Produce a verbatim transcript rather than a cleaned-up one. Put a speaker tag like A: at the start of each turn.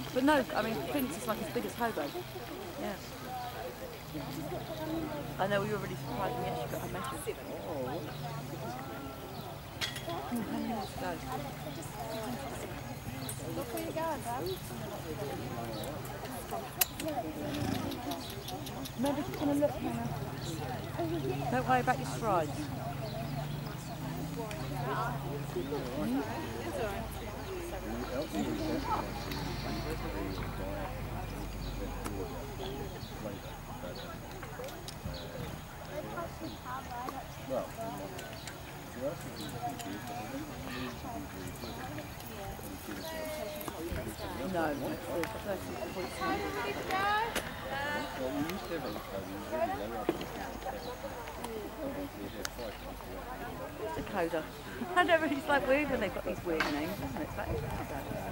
A: But no, I mean, Phoenix is like as big as Hobo. Yeah. I know you were really surprised when you actually got a message. Oh. Hmm, how many minutes to go?
B: Look where you're going, Dad.
A: Remember to come and look, Hannah. Don't worry about your strides. Mm-hmm. No, no, Dakota. I don't really like weird when they've got these weird names, isn't it? That is